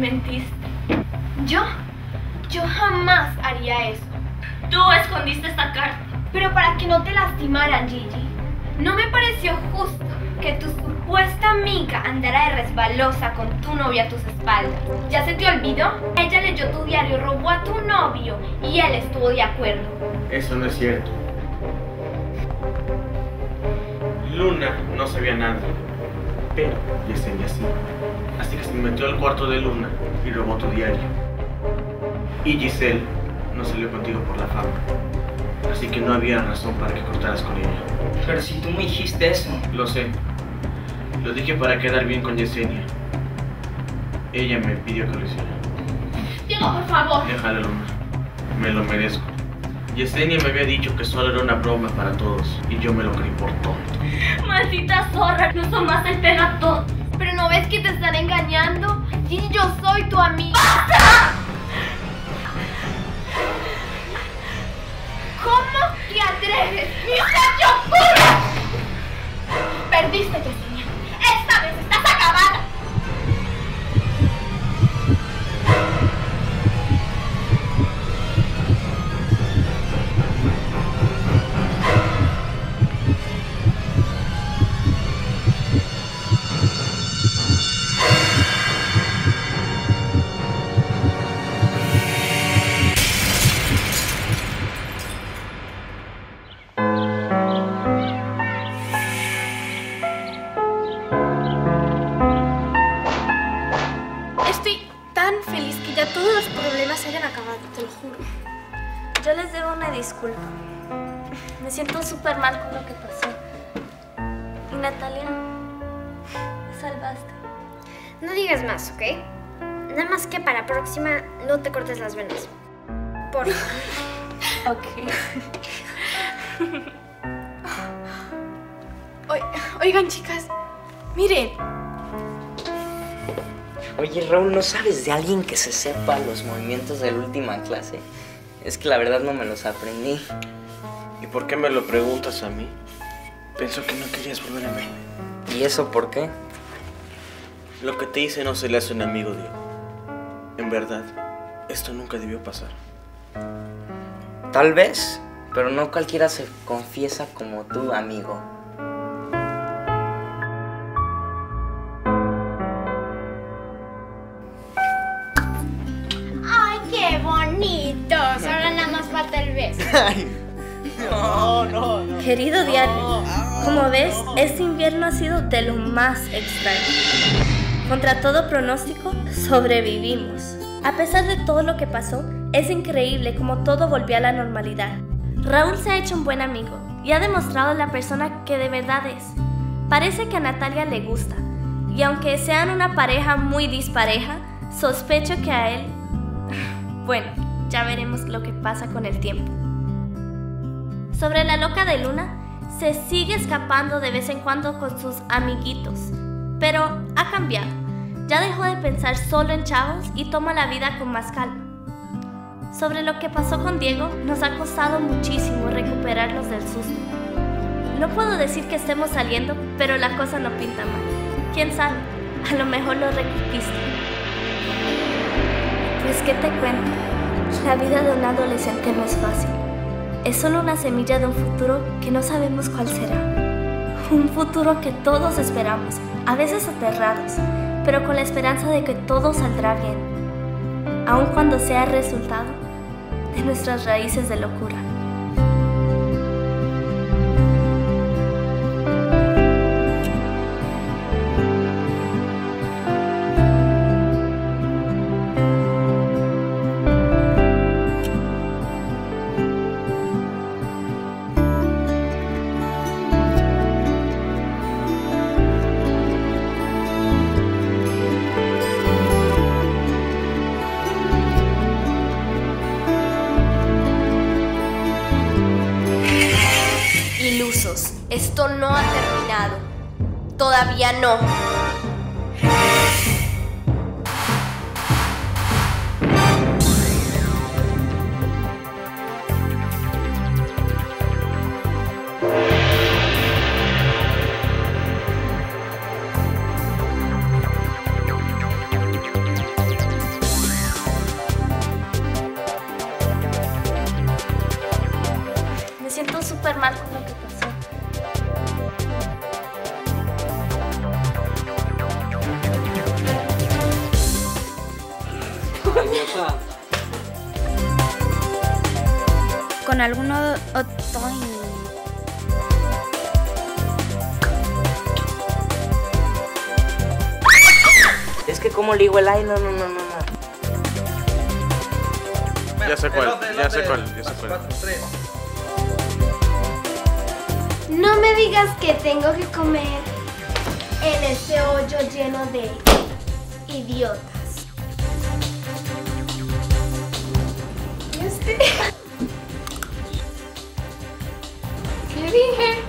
mentiste. ¿Yo? Yo jamás haría eso. Tú escondiste esta carta. Pero para que no te lastimaran, Gigi. No me pareció justo que tu supuesta amiga andara de resbalosa con tu novia a tus espaldas. ¿Ya se te olvidó? Ella leyó tu diario, robó a tu novio y él estuvo de acuerdo. Eso no es cierto. Luna no sabía nada, pero Yesenia sí. Así que se metió al cuarto de Luna y robó tu diario. Y Giselle no salió contigo por la fama. Así que no había razón para que cortaras con ella. Pero si tú me dijiste eso. Lo sé. Lo dije para quedar bien con Yesenia. Ella me pidió que lo hiciera. Diego, por favor. Déjala, Luna. Me lo merezco. Yesenia me había dicho que solo era una broma para todos y yo me lo creí por tonto. Maldita zorra, no tomaste el pelo a todo. ¿Pero no ves que te están engañando? Gigi, yo soy tu amiga. ¡Basta! ¿Cómo te atreves? ¡Ni se te ocurre! Perdiste, Yesenia. Esta vez estás acabada. Todos los problemas se hayan acabado, te lo juro. Yo les debo una disculpa. Me siento súper mal con lo que pasó. Y Natalia, me salvaste. No digas más, ¿ok? Nada más que para la próxima no te cortes las venas. Por favor. Ok. Oigan, chicas, miren. Oye, Raúl, ¿no sabes de alguien que se sepa los movimientos de la última clase? Es que la verdad no me los aprendí. ¿Y por qué me lo preguntas a mí? Pensó que no querías volver a verme. ¿Y eso por qué? Lo que te hice no se le hace a un amigo, Diego. En verdad, esto nunca debió pasar. Tal vez, pero no cualquiera se confiesa como tú, amigo. ¡Qué bonitos! Ahora nada más falta el beso. No. Querido diario, como ves, este invierno ha sido de lo más extraño. Contra todo pronóstico, sobrevivimos. A pesar de todo lo que pasó, es increíble como todo volvió a la normalidad. Raúl se ha hecho un buen amigo y ha demostrado la persona que de verdad es. Parece que a Natalia le gusta, y aunque sean una pareja muy dispareja, sospecho que a él... Bueno, ya veremos lo que pasa con el tiempo. Sobre la loca de Luna, se sigue escapando de vez en cuando con sus amiguitos, pero ha cambiado. Ya dejó de pensar solo en chavos y toma la vida con más calma. Sobre lo que pasó con Diego, nos ha costado muchísimo recuperarnos del susto. No puedo decir que estemos saliendo, pero la cosa no pinta mal. ¿Quién sabe? A lo mejor lo reconquista. Pues, ¿qué te cuento? La vida de un adolescente no es fácil. Es solo una semilla de un futuro que no sabemos cuál será. Un futuro que todos esperamos, a veces aterrados, pero con la esperanza de que todo saldrá bien, aun cuando sea el resultado de nuestras raíces de locura. Esto no ha terminado. Todavía no. alguno otoño. Es que como le digo el ay, no. Ya sé cuál. 4, 3. No me digas que tengo que comer en ese hoyo lleno de idiotas. ¿Qué dije?